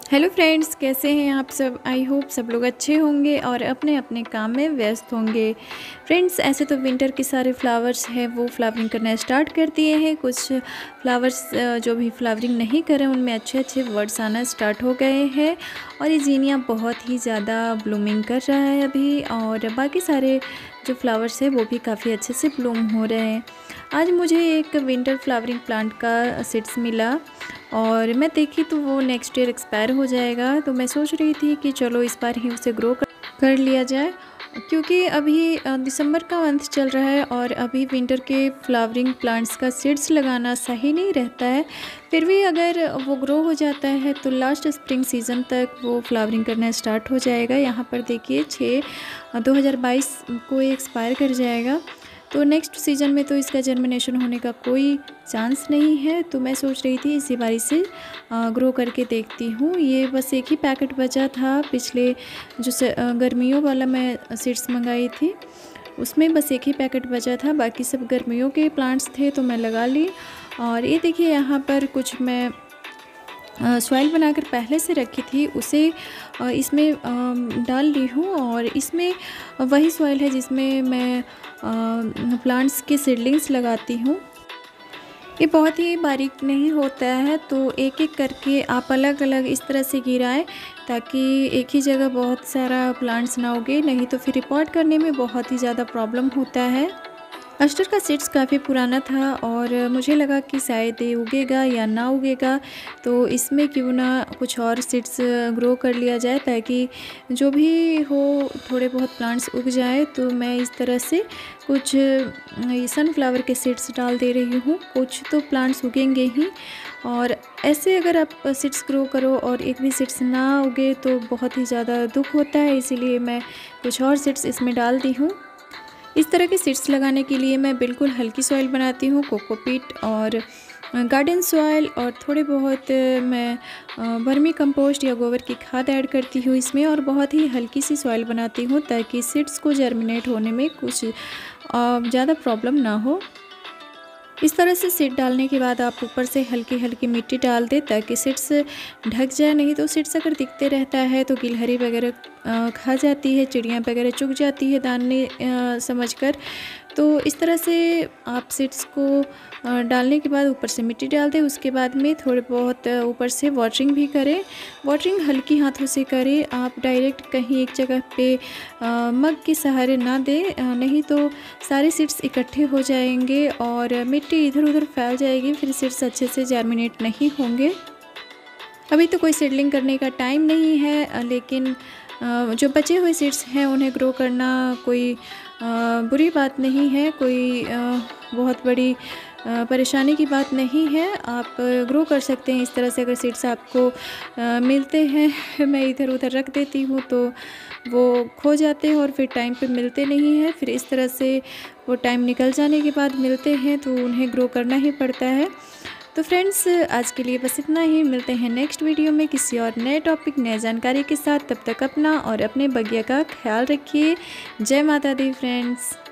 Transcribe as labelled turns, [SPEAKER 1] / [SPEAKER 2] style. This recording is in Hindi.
[SPEAKER 1] हेलो फ्रेंड्स, कैसे हैं आप सब। आई होप सब लोग अच्छे होंगे और अपने अपने काम में व्यस्त होंगे। फ्रेंड्स, ऐसे तो विंटर के सारे फ्लावर्स हैं वो फ्लावरिंग करना स्टार्ट कर दिए हैं। कुछ फ्लावर्स जो भी फ्लावरिंग नहीं कर रहे हैं उनमें अच्छे अच्छे वर्ड्स आना स्टार्ट हो गए हैं और ये जीनिया बहुत ही ज़्यादा ब्लूमिंग कर रहा है अभी, और बाकी सारे जो फ्लावर्स हैं वो भी काफ़ी अच्छे से ब्लूम हो रहे हैं। आज मुझे एक विंटर फ्लावरिंग प्लांट का सीड्स मिला और मैं देखी तो वो नेक्स्ट ईयर एक्सपायर हो जाएगा, तो मैं सोच रही थी कि चलो इस बार ही उसे ग्रो कर लिया जाए, क्योंकि अभी दिसंबर का मंथ चल रहा है और अभी विंटर के फ्लावरिंग प्लांट्स का सीड्स लगाना सही नहीं रहता है। फिर भी अगर वो ग्रो हो जाता है तो लास्ट स्प्रिंग सीज़न तक वो फ्लावरिंग करना स्टार्ट हो जाएगा। यहाँ पर देखिए 6/2022 को ये एक्सपायर कर जाएगा, तो नेक्स्ट सीज़न में तो इसका जर्मिनेशन होने का कोई चांस नहीं है। तो मैं सोच रही थी इसी बारी से ग्रो करके देखती हूँ। ये बस एक ही पैकेट बचा था, पिछले जो गर्मियों वाला मैं सीड्स मंगाई थी उसमें बस एक ही पैकेट बचा था, बाकी सब गर्मियों के प्लांट्स थे तो मैं लगा ली। और ये देखिए यहाँ पर कुछ मैं सॉइल बनाकर पहले से रखी थी उसे इसमें डाल ली हूँ, और इसमें वही सॉइल है जिसमें मैं प्लांट्स के सीडलिंग्स लगाती हूँ। ये बहुत ही बारीक नहीं होता है, तो एक एक करके आप अलग अलग इस तरह से गिराएं ताकि एक ही जगह बहुत सारा प्लांट्स ना उगे, नहीं तो फिर रिपोर्ट करने में बहुत ही ज़्यादा प्रॉब्लम होता है। अस्टर का सीड्स काफ़ी पुराना था और मुझे लगा कि शायद ये उगेगा या ना उगेगा, तो इसमें क्यों ना कुछ और सीड्स ग्रो कर लिया जाए ताकि जो भी हो थोड़े बहुत प्लांट्स उग जाए। तो मैं इस तरह से कुछ सनफ्लावर के सीड्स डाल दे रही हूँ। कुछ तो प्लांट्स उगेंगे ही, और ऐसे अगर आप सीड्स ग्रो करो और एक भी सीड्स ना उगे तो बहुत ही ज़्यादा दुख होता है, इसीलिए मैं कुछ और सीड्स इसमें डाल दी हूँ। इस तरह के सीड्स लगाने के लिए मैं बिल्कुल हल्की सॉइल बनाती हूँ, कोकोपीट और गार्डन सॉइल, और थोड़े बहुत मैं वर्मी कंपोस्ट या गोबर की खाद ऐड करती हूँ इसमें, और बहुत ही हल्की सी सॉइल बनाती हूँ ताकि सीड्स को जर्मिनेट होने में कुछ ज़्यादा प्रॉब्लम ना हो। इस तरह से सीड डालने के बाद आप ऊपर से हल्की हल्की मिट्टी डाल दें ताकि सीड्स ढक जाए, नहीं तो सीड्स अगर दिखते रहता है तो गिलहरी वगैरह खा जाती है, चिड़ियाँ वगैरह चुग जाती है दाने समझकर। तो इस तरह से आप सीड्स को डालने के बाद ऊपर से मिट्टी डाल दें, उसके बाद में थोड़े बहुत ऊपर से वाटरिंग भी करें। वाटरिंग हल्की हाथों से करें, आप डायरेक्ट कहीं एक जगह पे मग के सहारे ना दें, नहीं तो सारे सीड्स इकट्ठे हो जाएंगे और मिट्टी इधर उधर फैल जाएगी, फिर सीड्स अच्छे से जर्मिनेट नहीं होंगे। अभी तो कोई सीडलिंग करने का टाइम नहीं है, लेकिन जो बचे हुए सीड्स हैं उन्हें ग्रो करना कोई बुरी बात नहीं है, कोई बहुत बड़ी परेशानी की बात नहीं है। आप ग्रो कर सकते हैं इस तरह से। अगर सीड्स आपको मिलते हैं, मैं इधर उधर रख देती हूँ तो वो खो जाते हैं और फिर टाइम पे मिलते नहीं हैं, फिर इस तरह से वो टाइम निकल जाने के बाद मिलते हैं तो उन्हें ग्रो करना ही पड़ता है। तो फ्रेंड्स, आज के लिए बस इतना ही। मिलते हैं नेक्स्ट वीडियो में किसी और नए टॉपिक, नए जानकारी के साथ। तब तक अपना और अपने बगिया का ख्याल रखिए। जय माता दी फ्रेंड्स।